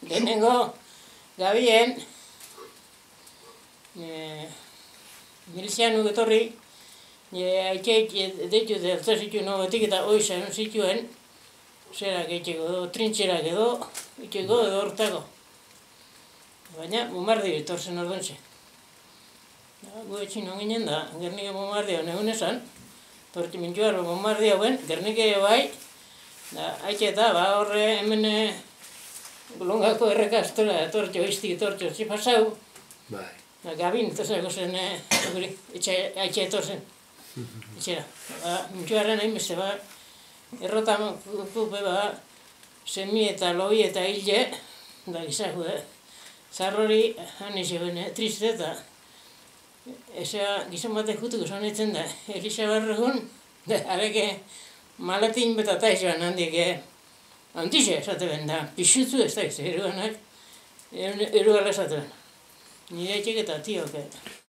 Lehenengo gabien, milizianuk etorri, haitxeik deitu delta zituen nogetik eta oizan zituen, zerak eitxeko, trintxerak edo, eitxeko edo hortako. Baina, bombardio etorzen orduntxe. Gu etxin onginen da, Gernike bombardio negun esan, tortimentxuar bombardio hauen, Gernike bai, haitxe eta horre hemen Bolongako errekaztora etortxo, iztik etortxo, pasau. Gabin etorzenako zen, haitxe etorzen, etxera. Mentxuaren hain beste, errotan kupe, semi eta lobi eta hile, da gizaku, zarrori, han izan, triste eta gizon batek jutuko zonetzen da, Elisa Barregun, areke malatin betata izan handik, handixe esate ben da, pixutzu ez da, eruganak, erugal esate ben. Nire etxek eta tiok.